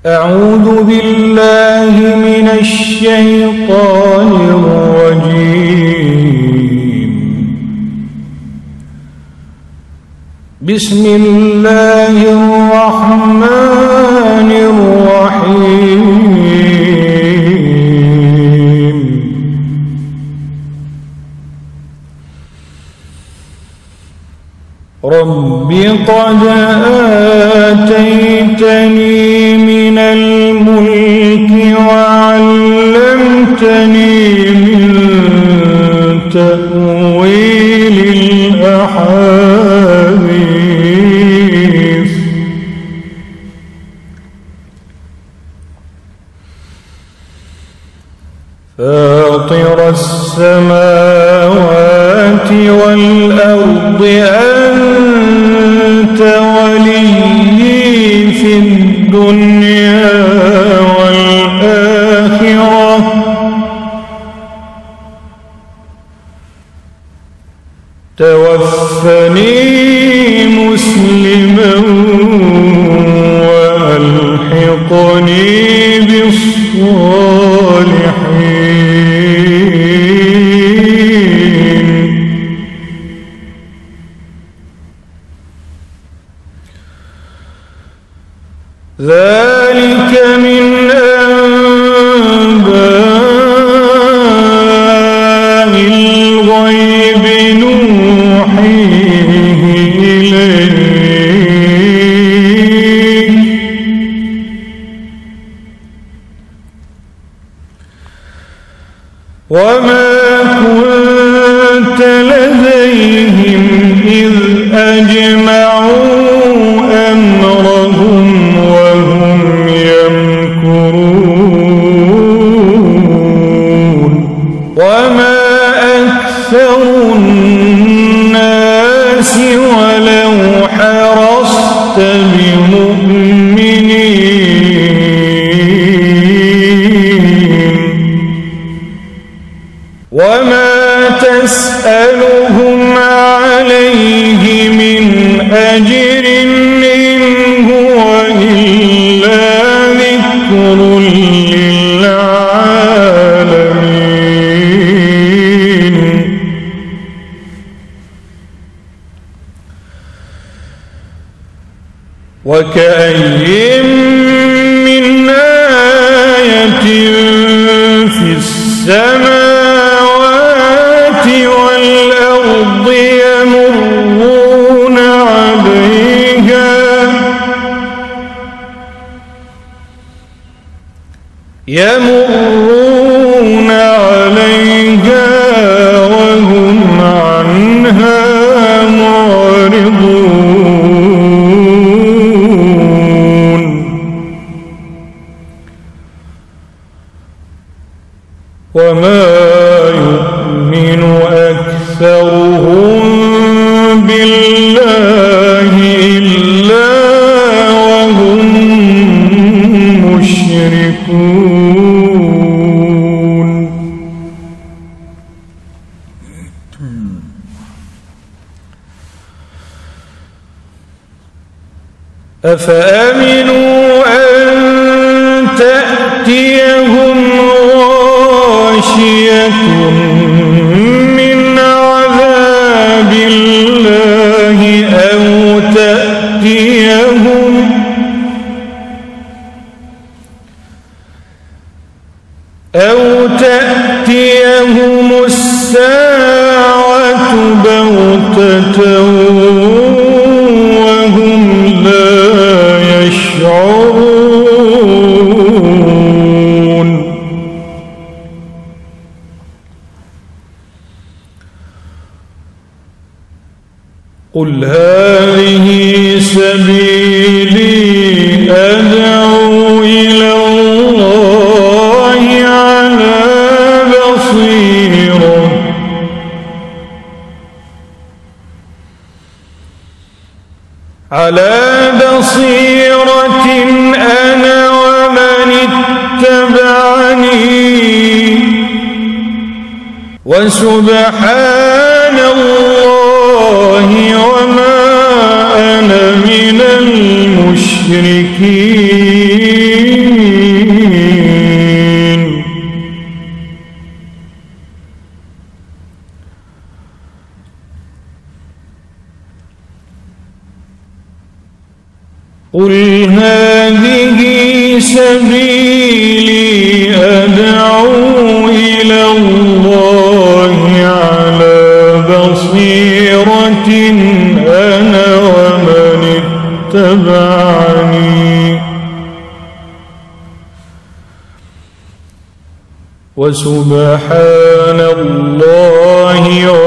أعوذ بالله من الشيطان الرجيم. بسم الله الرحمن الرحيم. رب قد آتيتني من الملك وعلمتني من تأويل الأحاديث فاطر السماوات والأرض أنت ولي في الدنيا والآخرة توفني مسلما وألحقني بالصالحين. ذلك من أنباء الغيب نوحيه إليك وما كنت لديهم إذ أجمعوا أمرهم وهم يمكرون وما أكثر الناس ولو حرصت بمؤمنين وما تسألهم عليه من أجر إن هو إلا ذكر للعالمين. وكأي من آية في السماوات والأرض يمرون عليها وهم عنها معرضون. وما يؤمن أكثرهم بالله إلا وهم مشركون. أفأمنوا أن تأتيهم غاشية من عذاب الله أو تأتيهم الساعة بغتة وهم لا يشعرون. قل هذه سبيلي أدعو إلى الله على بصيرة أنا ومن اتبعني وسبحان الله وما أنا من المشركين. قل هذه سبيلي أدعو إلى الله على بصيرة أنا ومن اتبعني وسبحان الله